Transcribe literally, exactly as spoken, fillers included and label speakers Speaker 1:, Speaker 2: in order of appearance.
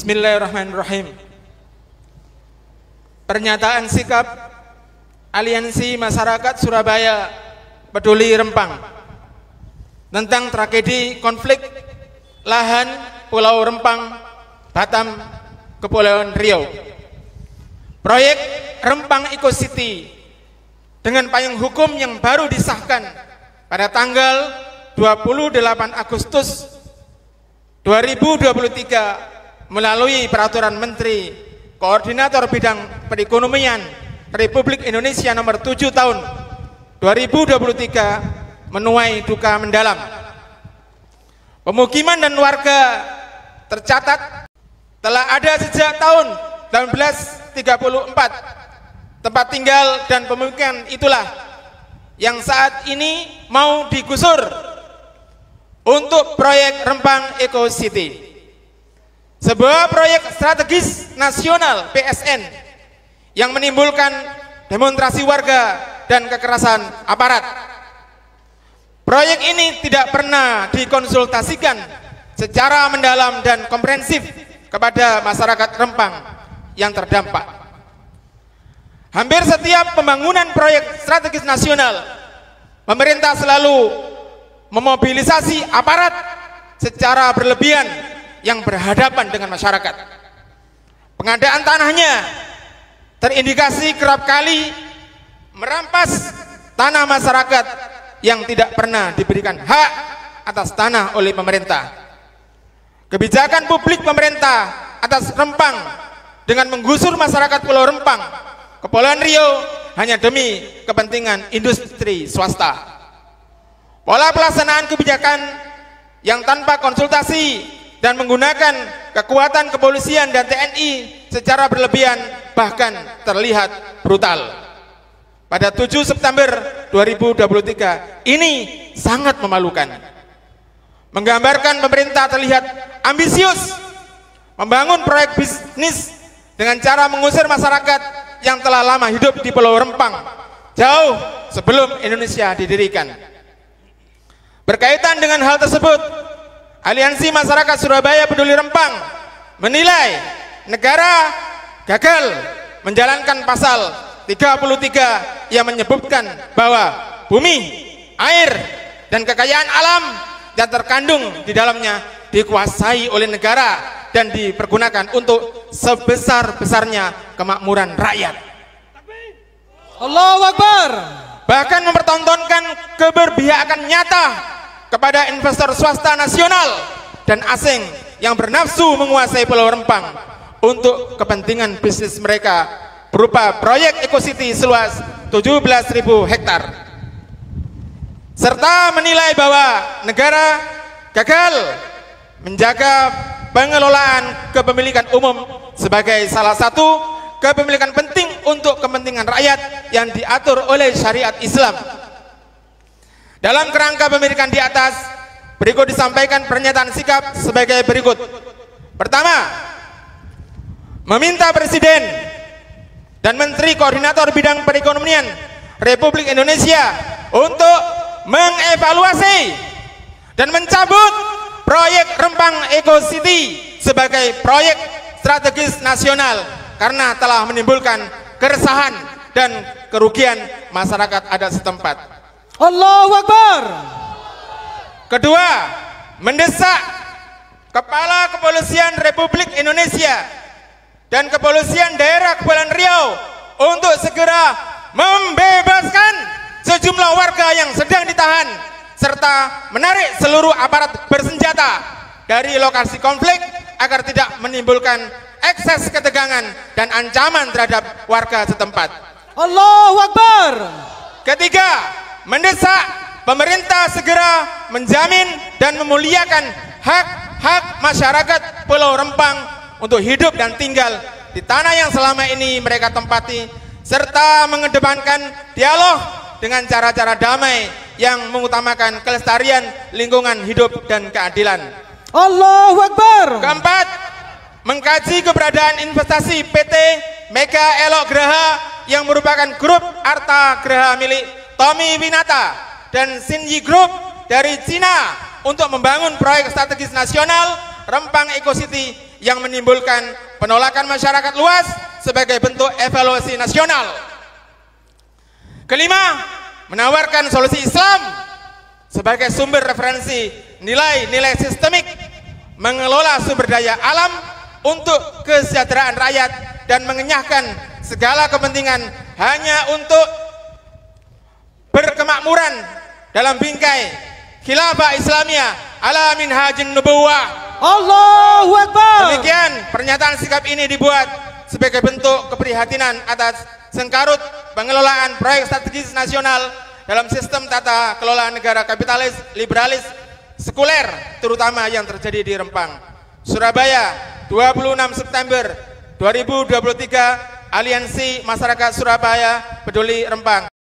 Speaker 1: Bismillahirrahmanirrahim. Pernyataan sikap Aliansi Masyarakat Surabaya Peduli Rempang tentang tragedi konflik lahan Pulau Rempang, Batam, Kepulauan Riau. Proyek Rempang Eco City dengan payung hukum yang baru disahkan pada tanggal dua puluh delapan Agustus dua ribu dua puluh tiga melalui Peraturan Menteri Koordinator Bidang Perekonomian Republik Indonesia nomor tujuh tahun dua ribu dua puluh tiga menuai duka mendalam. Pemukiman dan warga tercatat telah ada sejak tahun seribu sembilan ratus tiga puluh empat. Tempat tinggal dan pemukiman itulah yang saat ini mau digusur untuk proyek Rempang Eco City, sebuah proyek strategis nasional P S N yang menimbulkan demonstrasi warga dan kekerasan aparat. Proyek ini tidak pernah dikonsultasikan secara mendalam dan komprehensif kepada masyarakat Rempang yang terdampak. Hampir setiap pembangunan proyek strategis nasional, pemerintah selalu memobilisasi aparat secara berlebihan yang berhadapan dengan masyarakat. Pengadaan tanahnya terindikasi kerap kali merampas tanah masyarakat yang tidak pernah diberikan hak atas tanah oleh pemerintah. Kebijakan publik pemerintah atas Rempang dengan menggusur masyarakat Pulau Rempang, Kepulauan Riau hanya demi kepentingan industri swasta. Pola pelaksanaan kebijakan yang tanpa konsultasi dan menggunakan kekuatan kepolisian dan T N I secara berlebihan bahkan terlihat brutal. Pada tujuh September dua ribu dua puluh tiga ini sangat memalukan, menggambarkan pemerintah terlihat ambisius membangun proyek bisnis dengan cara mengusir masyarakat yang telah lama hidup di Pulau Rempang jauh sebelum Indonesia didirikan. Berkaitan dengan hal tersebut, Aliansi Masyarakat Surabaya Peduli Rempang menilai negara gagal menjalankan pasal tiga puluh tiga yang menyebutkan bahwa bumi, air, dan kekayaan alam yang terkandung di dalamnya dikuasai oleh negara dan dipergunakan untuk sebesar-besarnya kemakmuran rakyat.
Speaker 2: Allahu Akbar.
Speaker 1: Bahkan mempertontonkan keberpihakan nyata kepada investor swasta nasional dan asing yang bernafsu menguasai Pulau Rempang untuk kepentingan bisnis mereka berupa proyek Eco City seluas tujuh belas ribu hektar, serta menilai bahwa negara gagal menjaga pengelolaan kepemilikan umum sebagai salah satu kepemilikan penting untuk kepentingan rakyat yang diatur oleh syariat Islam. Dalam kerangka pemilikan di atas, berikut disampaikan pernyataan sikap sebagai berikut. Pertama, meminta Presiden dan Menteri Koordinator Bidang Perekonomian Republik Indonesia untuk mengevaluasi dan mencabut proyek Rempang Eco City sebagai proyek strategis nasional karena telah menimbulkan keresahan dan kerugian masyarakat adat setempat.
Speaker 2: Allahu Akbar.
Speaker 1: Kedua, mendesak Kepala Kepolisian Republik Indonesia dan Kepolisian Daerah Kepulauan Riau untuk segera membebaskan sejumlah warga yang sedang ditahan serta menarik seluruh aparat bersenjata dari lokasi konflik agar tidak menimbulkan ekses ketegangan dan ancaman terhadap warga setempat.
Speaker 2: Allahu Akbar.
Speaker 1: Ketiga, mendesak pemerintah segera menjamin dan memuliakan hak-hak masyarakat Pulau Rempang untuk hidup dan tinggal di tanah yang selama ini mereka tempati, serta mengedepankan dialog dengan cara-cara damai yang mengutamakan kelestarian lingkungan hidup dan keadilan.
Speaker 2: Allahu Akbar.
Speaker 1: Keempat, mengkaji keberadaan investasi P T Mega Elok Graha yang merupakan grup Arta Graha milik Tommy Winata dan Xinyi Group dari Cina untuk membangun proyek strategis nasional Rempang Eco City yang menimbulkan penolakan masyarakat luas sebagai bentuk evaluasi nasional. Kelima, menawarkan solusi Islam sebagai sumber referensi nilai-nilai sistemik, mengelola sumber daya alam untuk kesejahteraan rakyat dan mengenyahkan segala kepentingan hanya untuk berkemakmuran dalam bingkai khilafah Islamiyah ala minhajin nubuwah.
Speaker 2: Allahu Akbar.
Speaker 1: Demikian pernyataan sikap ini dibuat sebagai bentuk keprihatinan atas sengkarut pengelolaan proyek strategis nasional dalam sistem tata kelola negara kapitalis, liberalis, sekuler, terutama yang terjadi di Rempang. Surabaya, dua puluh enam September dua ribu dua puluh tiga, Aliansi Masyarakat Surabaya Peduli Rempang.